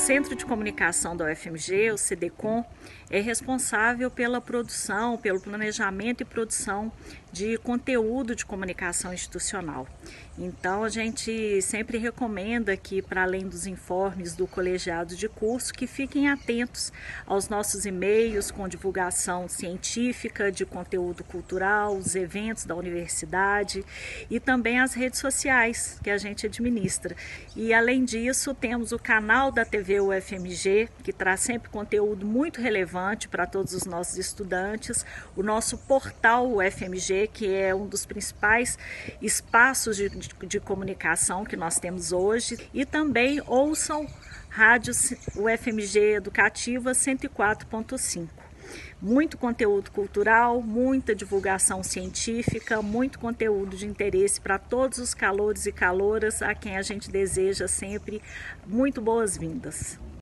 Centro de Comunicação da UFMG, o CDCom, é responsável pela produção, pelo planejamento e produção de conteúdo de comunicação institucional. Então, a gente sempre recomenda que, para além dos informes do colegiado de curso, que fiquem atentos aos nossos e-mails com divulgação científica, de conteúdo cultural, os eventos da universidade e também as redes sociais que a gente administra. E, além disso, temos o canal da TV UFMG, que traz sempre conteúdo muito relevante para todos os nossos estudantes, o nosso portal UFMG, que é um dos principais espaços de comunicação que nós temos hoje, e também ouçam rádio UFMG Educativa 104.5. Muito conteúdo cultural, muita divulgação científica, muito conteúdo de interesse para todos os calouros e calouras a quem a gente deseja sempre muito boas-vindas.